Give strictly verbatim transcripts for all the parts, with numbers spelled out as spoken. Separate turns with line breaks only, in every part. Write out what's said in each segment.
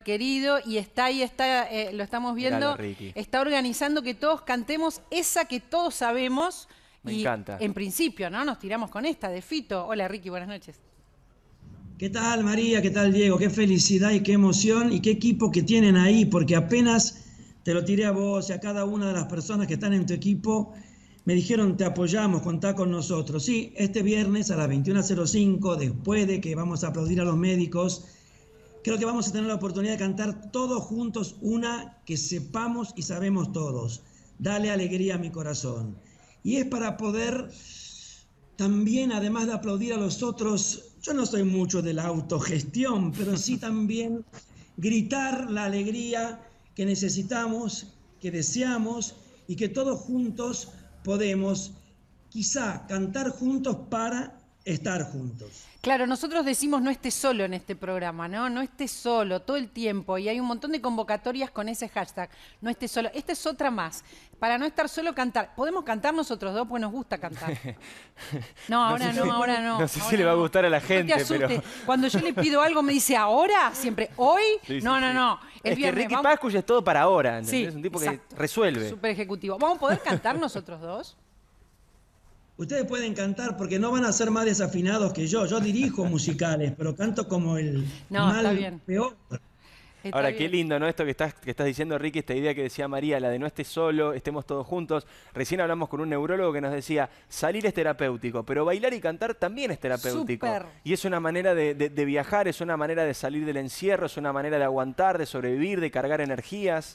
querido, y está ahí, está, eh, lo estamos viendo,
Miralo,
está organizando que todos cantemos esa que todos sabemos.
Me
y
encanta.
En principio, ¿no? Nos tiramos con esta de Fito. Hola, Ricky, buenas noches.
¿Qué tal, María? ¿Qué tal, Diego? Qué felicidad y qué emoción y qué equipo que tienen ahí, porque apenas te lo tiré a vos y a cada una de las personas que están en tu equipo, me dijeron, te apoyamos, contá con nosotros. Sí, este viernes a las veintiuna cero cinco, después de que vamos a aplaudir a los médicos, creo que vamos a tener la oportunidad de cantar todos juntos una que sepamos y sabemos todos. Dale alegría a mi corazón. Y es para poder también, además de aplaudir a los otros, yo no soy mucho de la autogestión, pero sí también gritar la alegría que necesitamos, que deseamos y que todos juntos podemos quizá cantar juntos para estar juntos.
Claro, nosotros decimos no estés solo en este programa, ¿no? No estés solo todo el tiempo, y hay un montón de convocatorias con ese hashtag, no estés solo. Esta es otra más, para no estar solo cantar. ¿Podemos cantar nosotros dos? Pues nos gusta cantar. No, ahora no,
no, sé si,
ahora no.
No sé
ahora
si le va a gustar a la
no
gente,
te asustes.
pero...
Cuando yo le pido algo me dice, ¿ahora? Siempre, ¿hoy?
Sí, sí,
no, no,
sí.
no. El
es
viernes,
que Ricky
vamos...
Pascual es todo para ahora, ¿entendés?
Sí,
Es un tipo
exacto.
que resuelve.
Súper ejecutivo. ¿Vamos a poder cantar nosotros dos?
Ustedes pueden cantar porque no van a ser más desafinados que yo. Yo dirijo musicales, pero canto como el
No,
mal
está bien.
peor.
Está
Ahora,
bien.
qué lindo, ¿no? Esto que estás, que estás diciendo, Ricky, esta idea que decía María, la de no estés solo, estemos todos juntos. Recién hablamos con un neurólogo que nos decía, salir es terapéutico, pero bailar y cantar también es terapéutico.
Súper.
Y es una manera de, de, de viajar, es una manera de salir del encierro, es una manera de aguantar, de sobrevivir, de cargar energías.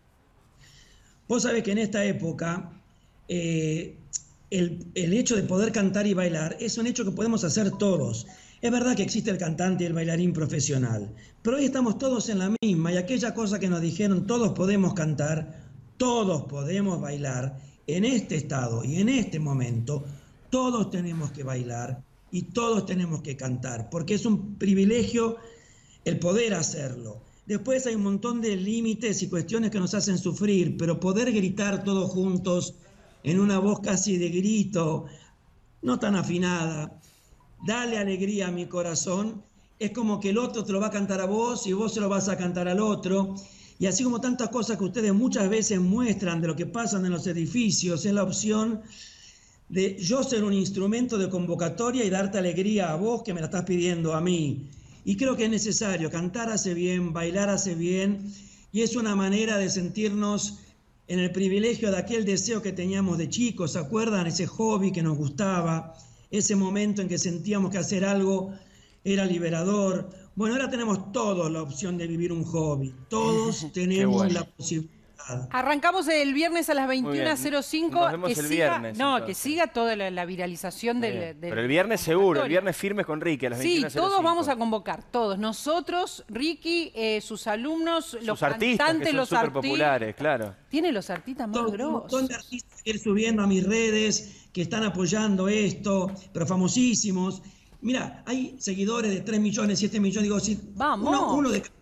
Vos sabés que en esta época eh, el, el hecho de poder cantar y bailar es un hecho que podemos hacer todos. Es verdad que existe el cantante y el bailarín profesional, pero hoy estamos todos en la misma, y aquella cosa que nos dijeron, todos podemos cantar, todos podemos bailar, en este estado y en este momento, todos tenemos que bailar y todos tenemos que cantar, porque es un privilegio el poder hacerlo. Después hay un montón de límites y cuestiones que nos hacen sufrir, pero poder gritar todos juntos en una voz casi de grito, no tan afinada, dale alegría a mi corazón, es como que el otro te lo va a cantar a vos y vos se lo vas a cantar al otro. Y así como tantas cosas que ustedes muchas veces muestran de lo que pasan en los edificios, es la opción de yo ser un instrumento de convocatoria y darte alegría a vos que me la estás pidiendo a mí. Y creo que es necesario, cantar hace bien, bailar hace bien, y es una manera de sentirnos en el privilegio de aquel deseo que teníamos de chicos, ¿se acuerdan? Ese hobby que nos gustaba, ese momento en que sentíamos que hacer algo era liberador. Bueno, ahora tenemos todos la opción de vivir un hobby, todos tenemos
bueno.
la posibilidad.
Arrancamos el viernes a las veintiuna cero cinco.
Nos vemos
que
el
siga,
viernes,
no,
entonces.
que siga toda la, la viralización del, del...
Pero el viernes seguro, el viernes firme con Ricky a las
Sí,
veintiuna cero cinco.
todos vamos a convocar, todos. Nosotros, Ricky, eh, sus alumnos,
Sus
los
artistas,
cantantes,
que son
los
súper
artistas.
populares, claro.
Tiene los artistas más
Todo, un montón
grosos.
de artistas que ir subiendo a mis redes que están apoyando esto, pero famosísimos. Mira, hay seguidores de tres millones, siete millones, digo, sí,
Vamos.
Uno, uno de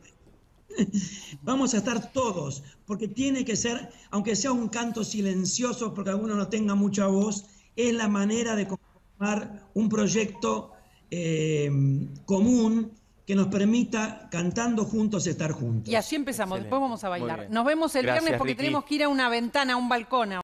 Vamos a estar todos, porque tiene que ser, aunque sea un canto silencioso, porque alguno no tenga mucha voz, es la manera de conformar un proyecto eh, común que nos permita, cantando juntos, estar juntos.
Y así empezamos,
Excelente.
después vamos a
Muy
bailar.
bien.
Nos vemos el
Gracias,
viernes porque
Ricky.
tenemos que ir a una ventana, a un balcón.